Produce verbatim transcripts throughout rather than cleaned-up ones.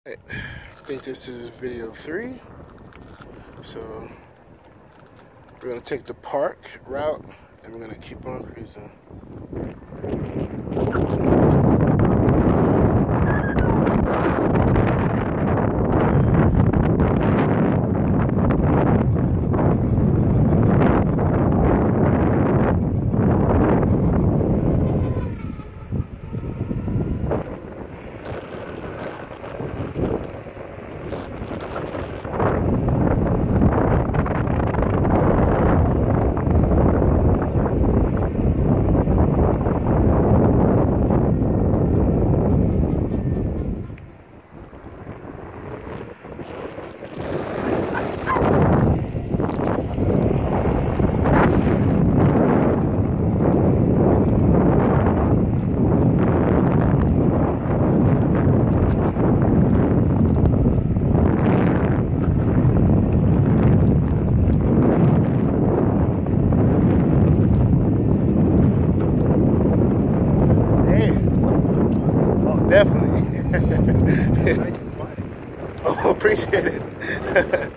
I think this is video three. So we're gonna take the park route and we're gonna keep on cruising. Definitely. Oh, appreciate it.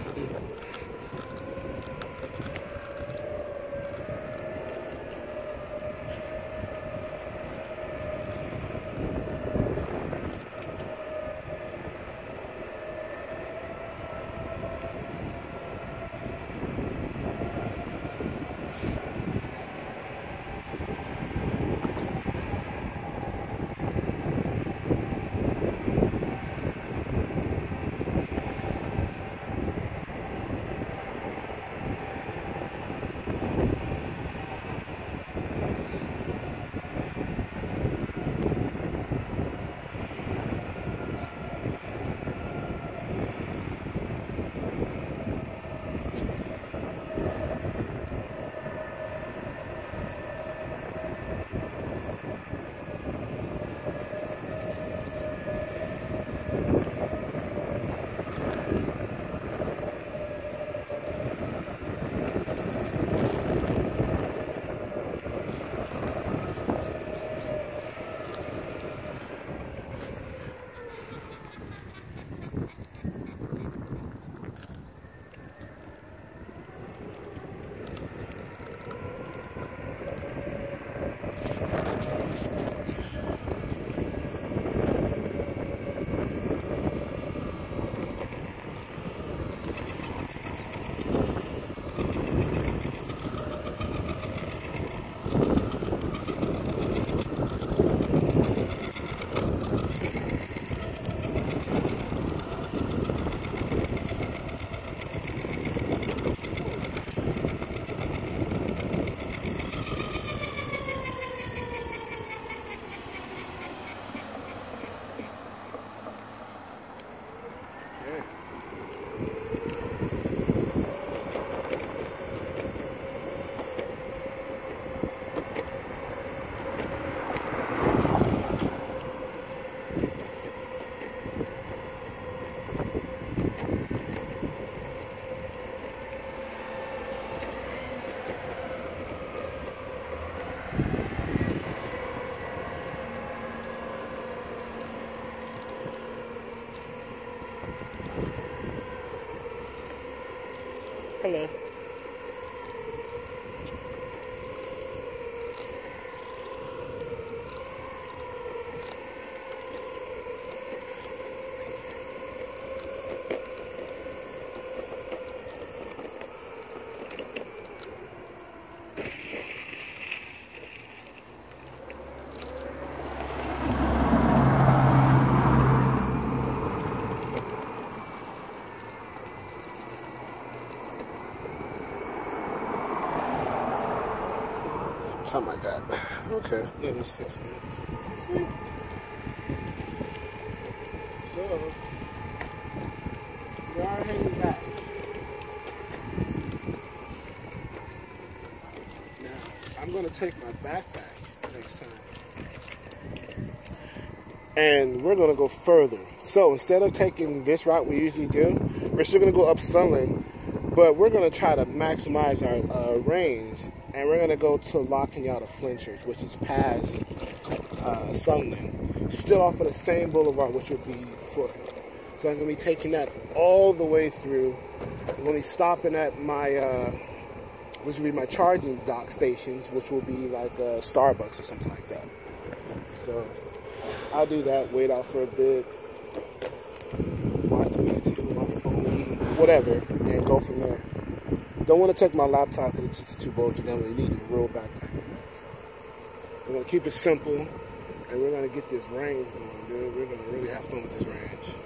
Hello. Oh my God. Okay, maybe six minutes. See? So, we are heading back. Now, I'm going to take my backpack next time. And we're going to go further. So, instead of taking this route we usually do, we're still going to go up Sunland, but we're going to try to maximize our uh, range. And we're going to go to La Cañada Flinchers, which is past uh, Sunland. Still off of the same boulevard, which would be Foothill. So I'm going to be taking that all the way through. I'm going to be stopping at my, uh, which will be my charging dock stations, which will be like uh, Starbucks or something like that. So I'll do that, wait out for a bit, watch some YouTube, my phone, whatever, and go from there. Don't want to take my laptop because it's just too bulky. Then we need to roll back. We're going to keep it simple, and we're going to get this range going, dude. We're going to really have fun with this range.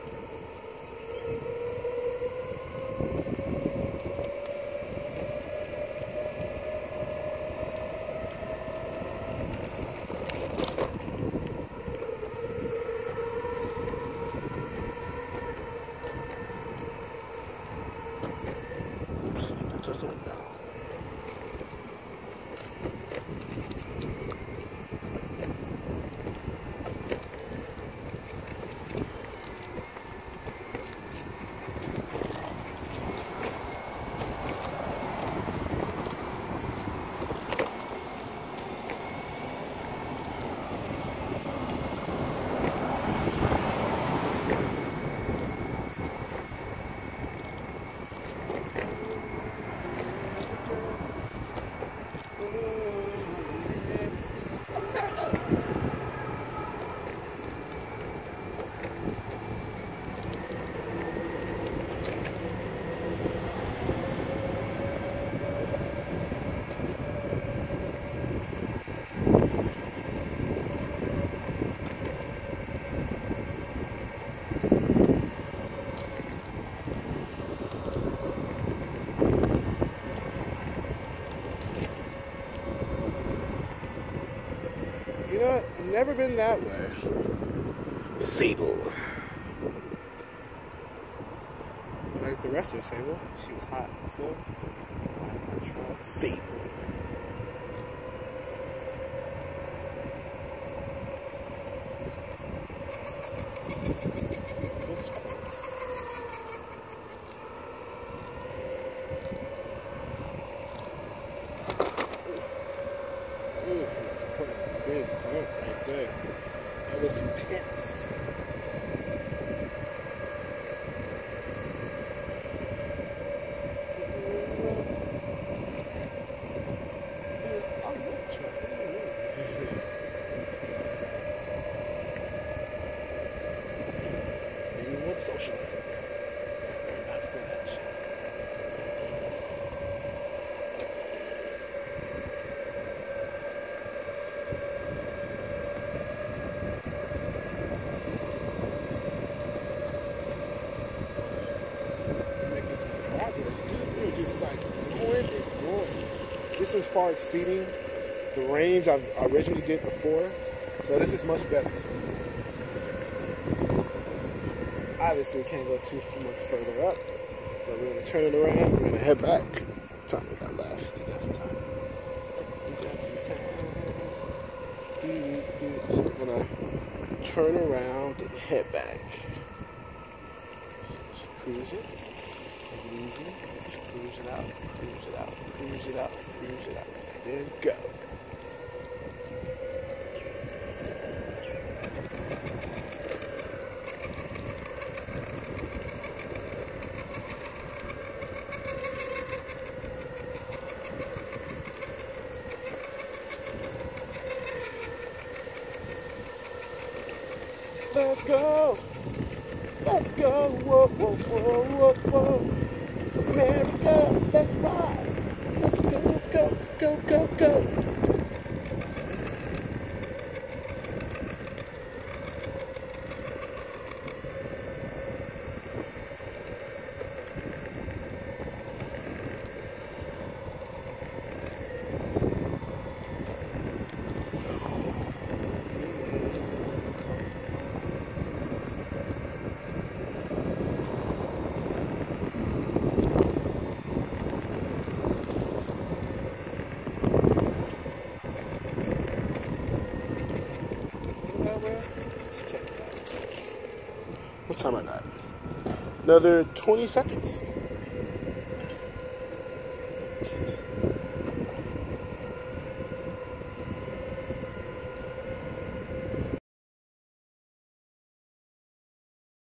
You know what? I've never been that way. Sable. Like the rest of Sable, she was hot. So, why not try Sable? Looks cool. Ooh, what a big bump right there. That was intense. Maybe what socialism? Not for that shit. Making some progress too. We're just like going and going. This is far exceeding the range I originally did before, so this is much better. Obviously, can't go too much further up, but we're gonna turn it around. We're gonna head back. What time we got left? We got some time. We got some time. So we're gonna turn around and head back. Just cruise it. Take it easy. Just cruise it out. Cruise it out. Cruise it out. Cruise it out. And then go. Let's go, let's go, whoa, whoa, whoa, whoa, whoa. America, let's ride. Let's go, go, go, go, go. What time I got? Another twenty seconds.